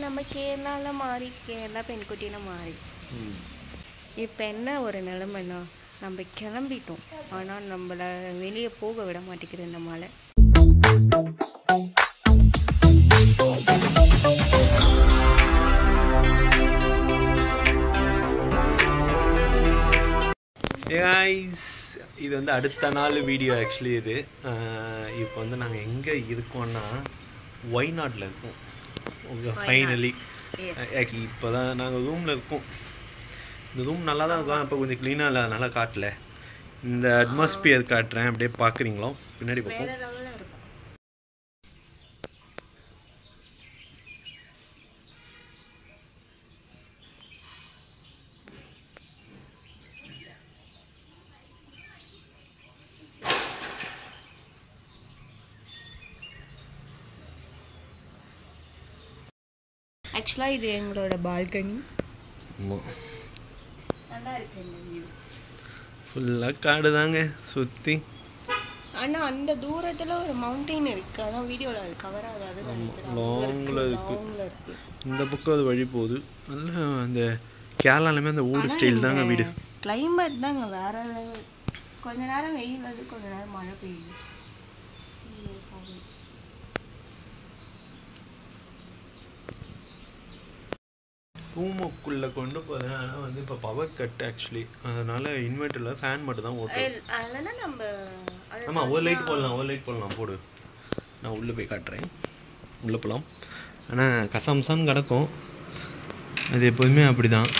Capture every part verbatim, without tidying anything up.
நம்ம கேரளாவில் மாறி கேரளா பெண்குட்டினா மாறி இப்போ என்ன ஒரு நிலைமைன்னா நம்ம கிளம்பிட்டோம், ஆனால் நம்மளை வெளியே போக விட மாட்டேங்குது இந்த மழை. guys, இது வந்து அடுத்த நாள் வீடியோ. ஆக்சுவலி இது இப்போ வந்து நாங்கள் எங்கே இருக்கோம்னா வயநாட்டில் இருக்கோம். ஃபைனலி ஆக்சுவலி இப்போ தான் நாங்கள் ரூமில் இருக்கோம். இந்த ரூம் நல்லா தான் இருக்கும், இப்போ கொஞ்சம் க்ளீனாக இல்லை, நல்லா காட்டல. இந்த அட்மாஸ்பியர் காட்டுறேன், அப்படியே பார்க்குறீங்களோ பின்னாடி பார்ப்போம். ஆக்சுவலாக இது எங்களோட பால்கனி. நல்லா இருக்கு இந்த வியூ. ஃபுல்லாக காடு தாங்க சுற்றி. ஆனால் அந்த தூரத்தில் ஒரு மவுண்டெயின் இருக்குது, அதான் வீடியோவில் அது கவர் ஆகாது. லாங்கில் இருக்குது. இந்த பக்கம் அது வழி போகுது. நல்லா அந்த கேரளாலுமே அந்த ஊர் ஸ்டைல் தாங்க வீடு. கிளைமேட் தாங்க வேற லெவல். கொஞ்ச நேரம் வெயில் வருது, கொஞ்ச நேரம் மழை பெய்யுது. ரூமுக்குள்ளே கொண்டு போகிறேன், ஆனால் வந்து இப்போ பவர் கட் ஆக்சுவலி, அதனால் இன்வெர்ட்டரில் ஃபேன் மட்டும் தான் ஓட்டும். அதனால் நம்ம ஆமாம், ஒரு லைட் போடலாம், ஒரு லைட் போடலாம், போடு. நான் உள்ளே போய் காட்டுறேன், உள்ளே போகலாம். ஆனால் கசம்சான்னு கிடக்கும், அது எப்போதுமே அப்படி தான்.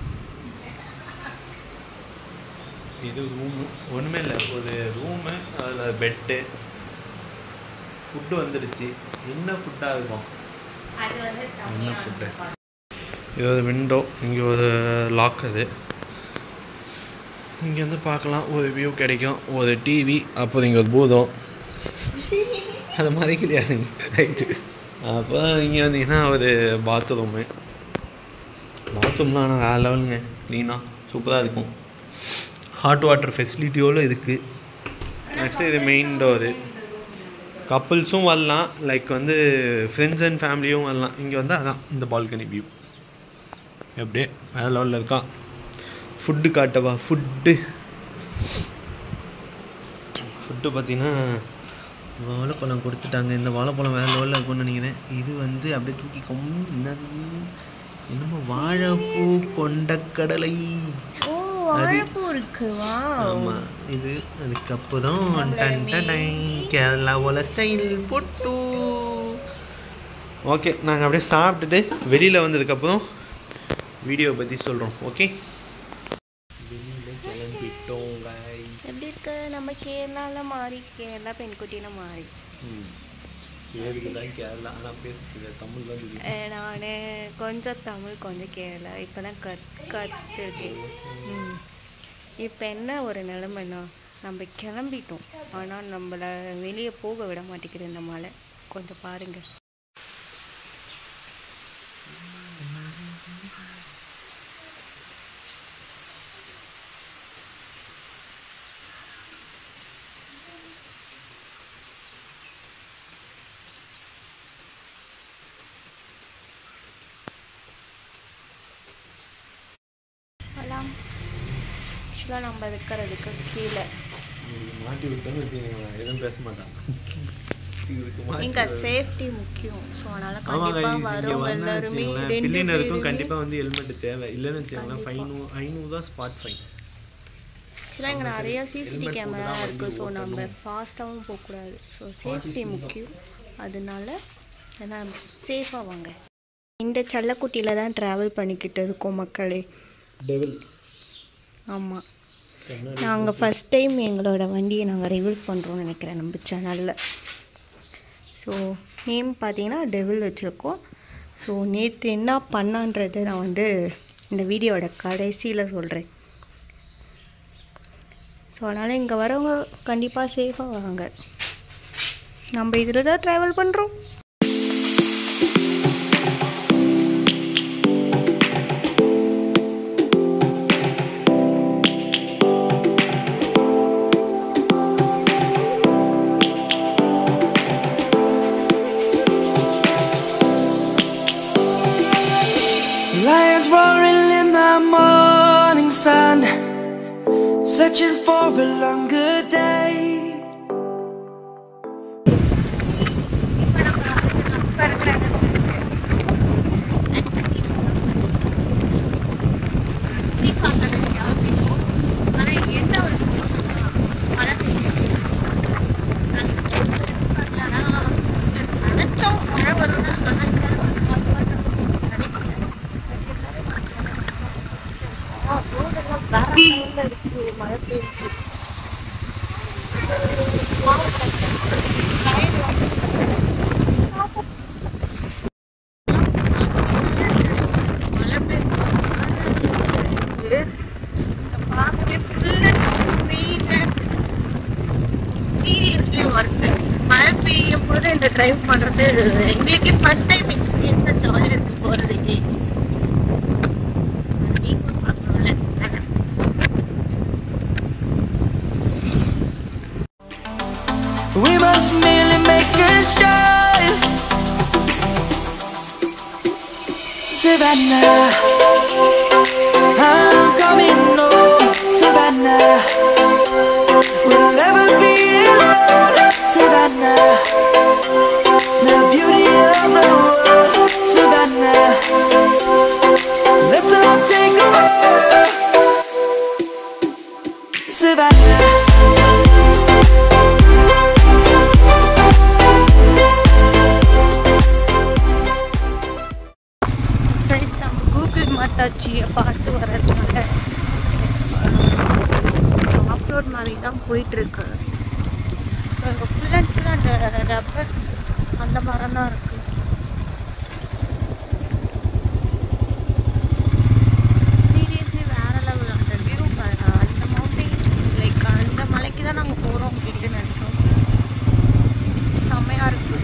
இது ரூமு ஒன்றுமே இல்லை, ஒரு ரூமு, அதில் பெட்டு, ஃபுட்டு வந்துடுச்சு. என்ன ஃபுட்டாக இருக்கும்? என்ன ஃபுட்டு? இது ஒரு விண்டோ, இங்கே ஒரு லாக். அது இங்கே வந்து பார்க்கலாம், ஒரு வியூ கிடைக்கும், ஒரு டிவி, அப்போ இங்கே ஒரு பூதம், அது மாதிரி கிடையாது. ரைட்டு. அப்போ இங்கே வந்தீங்கன்னா ஒரு பாத்ரூமு. பாத்ரூம்லாம் ஆனால் வேறு லெவலுங்க, க்ளீனாக சூப்பராக இருக்கும். ஹாட் வாட்டர் ஃபெசிலிட்டியோடு இருக்குது. ஆக்சுவலி இது மெயின் டோரு. கப்புள்ஸும் வரலாம், லைக் வந்து ஃப்ரெண்ட்ஸ் அண்ட் ஃபேமிலியும் வரலாம். இங்கே வந்து அதான் இந்த பால்கனி வியூ எப்படியே வேறு லெவலில் இருக்கான். ஃபுட்டு காட்டவா? ஃபுட்டு ஃபுட்டு பார்த்தீங்கன்னா வாழைப்பழம் கொடுத்துட்டாங்க. இந்த வாழைப்பழம் வேறு லெவலில் இருக்கும்னு நினைக்கிறேன். இது வந்து அப்படியே தூக்கி கொம் என்னமோ வாழைப்பூ கொண்டக்கடலை. ஆமாம், இது அதுக்கப்புறம் கேரளாவோட ஸ்டைல் பொட்டு. ஓகே, நாங்கள் அப்படியே சாப்பிட்டுட்டு வெளியில் வந்ததுக்கப்புறம் வீடியோ பற்றி சொல்கிறோம். ஓகே, வெளியில் கிளம்பிட்டோம் கைஸ். எப்படி இருக்க நம்ம கேரளாவில் மாறி கேரளா பெண்குட்டினா மாறி. பேருக்கு தான் கேரளா, ஆனால் பேசுறது தமிழ் தான். நான் கொஞ்சம் தமிழ் கொஞ்சம் கேரளா இப்போ தான் கத் கற்றுருக்கேன். ம் இப்போ என்ன ஒரு நிலைமைன்னா நம்ம கிளம்பிட்டோம், ஆனால் நம்மளை வெளியே போக விட மாட்டேங்குது இந்த மழை. கொஞ்சம் பாருங்கள். ஆக்சுவலாக நம்ம இருக்கிறதுக்கு கீழே மாட்டி விட்டோன்னு வச்சுக்கோங்க, எதுவும் பேச மாட்டான். இங்கே சேஃப்டி முக்கியம். ஸோ அதனால் கண்டிப்பாக வரும் எல்லாருமே பிள்ளைனருக்கும் கண்டிப்பாக வந்து ஹெல்மெட் தேவை. இல்லைன்னு வச்சுக்கோங்களேன், ஃபைனு ஐநூறு தான் ஸ்பாட் ஃபைன். ஆக்சுவலாக இங்கே நிறையா சிசிடிவி கேமரா இருக்குது. ஸோ நம்ம ஃபாஸ்ட்டாகவும் போகக்கூடாது. ஸோ சேஃப்டி முக்கியம். அதனால எல்லாம் சேஃபாக வாங்க. இந்த செல்லக்குட்டியில் தான் ட்ராவல் பண்ணிக்கிட்டு இருக்கோம் மக்களே. டெவில். ஆமாம், நாங்கள் ஃபஸ்ட் டைம் எங்களோட வண்டியை நாங்கள் ரிவ்யூ பண்ணுறோன்னு நினைக்கிறேன் நம்ம சேனலில். ஸோ நேம் பார்த்தீங்கன்னா டெவில் வச்சுருக்கோம். ஸோ நேற்று என்ன பண்ணான்றதை நான் வந்து இந்த வீடியோட கடைசியில் சொல்கிறேன். ஸோ அதனால் இங்கே வரவங்க கண்டிப்பாக சேஃபாக வாங்க. நம்ம இதில் தான் ட்ராவல் பண்ணுறோம். Lions roaring in the morning sun, searching for a longer day. மழை பெய்ஞ்சு சீரியஸ்லி ஒர்த்து. மழை பெய்யும் போது இந்த டிரைவ் பண்ணுறது எங்களுக்கு ஃபர்ஸ்ட் டைம் எக்ஸ்பீரியன்ஸ் ஜாலியாக இருக்கு போகிறதுக்கு. We must merely make a start. Savannah, I'm coming home. Savannah, we'll never be alone. Savannah, the beauty of the world. Savannah, let's all take a walk. Savannah. மாத்தாச்சியை பார்த்து வரதுனால of road மாதிரி தான் போயிட்டுருக்கு. So இங்கே full and full அந்த rubber அந்த மரம் தான் இருக்குது. சீரியஸ்லி வேறு லெவல் அந்த வியூ பாருங்க. அந்த மவுண்டைன் லைக் அந்த மலைக்கு தான் நாங்கள் போகிறோம் அப்படின்ட்டு நினச்சோம். செம்மையாக இருக்குது.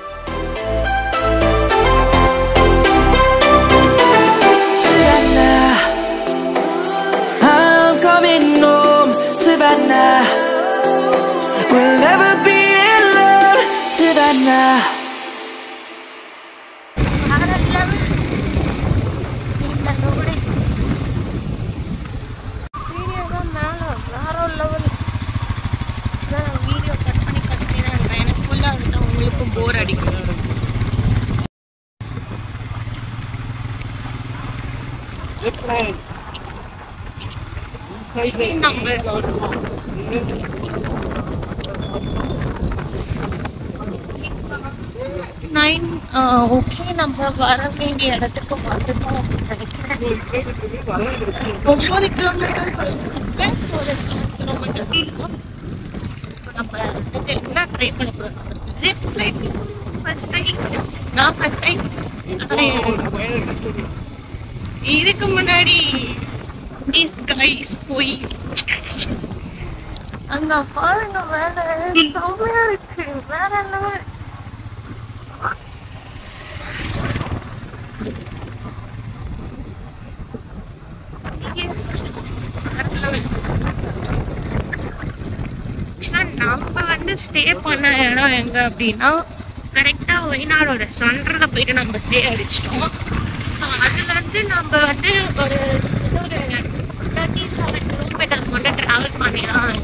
Savannah, we'll never be alone. Savannah. வேற லெவல் இந்த ரோடு வீடியோதான் மேலே வேற லெவல். ஆக்சுவலாக நான் வீடியோ கட் பண்ணி கட் பண்ணி தான் இருக்கேன். எனக்கு ஃபுல்லாக அதுதான் உங்களுக்கும் போர் அடிக்கும். நைன் ஓகே நம்ம வர வேண்டிய இடத்துக்கு வந்துட்டோம் அப்படின்னு நினைக்கிறேன். ஒம்பது கிலோமீட்டர்ஸ் ப்ளஸ் ஒரு செவன் கிலோமீட்டர்ஸ் இருக்கும். நம்ம வந்துட்டு என்ன ட்ரை பண்ண போகிறோம்? Zip light first time. நான் ஃபர்ஸ்ட் டைம் இதுக்கு முன்னாடி கைஸ் போய் அங்க பாருங்க வேலை செம்மையா இருக்கு. வேற என்ன நம்ம வந்து ஸ்டே பண்ண இடம் எங்க அப்படின்னா கரெக்டா வயநாடோட சென்டர்ல போயிட்டு நம்ம ஸ்டே அடிச்சிட்டோம். ஸோ அதுல இருந்து நம்ம வந்து ஒரு ஒரு தேர்ட்டி செவன் கிலோமீட்டர்ஸ் மட்டும் ட்ராவல் பண்ணி தான்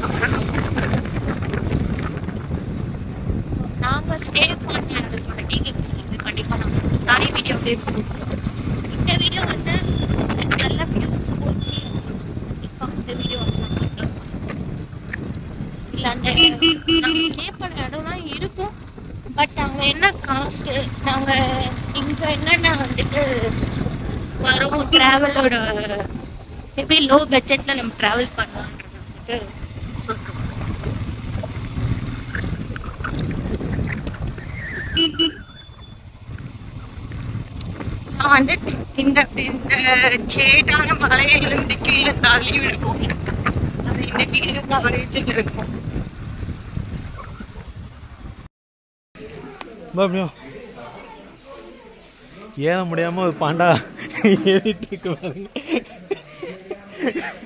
நாங்கள் ஸ்டே பண்ண இடத்தோட டீட்டெயில்ஸ் வந்து கண்டிப்பாக நாங்கள் தனி வீடியோ அப்டேட் பண்ணுவோம். இந்த வீடியோ வந்து நல்ல வியூஸ் போச்சு. இப்போ இந்த வீடியோ வந்து இல்லை அந்த நாங்கள் ஸ்டே பண்ண இடம்லாம் இருக்கும். பட் அங்கே என்ன காஸ்ட்டு நாங்கள் இங்கே என்னென்ன வந்துட்டு வரும் ட்ராவலோட எப்படி லோ பட்ஜெட்டில் நம்ம ட்ராவல் பண்ணலான்றது வந்துட்டு சொல்கிறோம். நான் வந்து இந்த இந்த சேட்டான மலையிலிருந்து கீழே தள்ளி விடுவோம். அது இந்த வீடியோ கவரேஜில் இருக்கும். அப்படியோ ஏற முடியாம ஒரு பாண்டா ஏறிட்டு இருக்கு பாருங்க.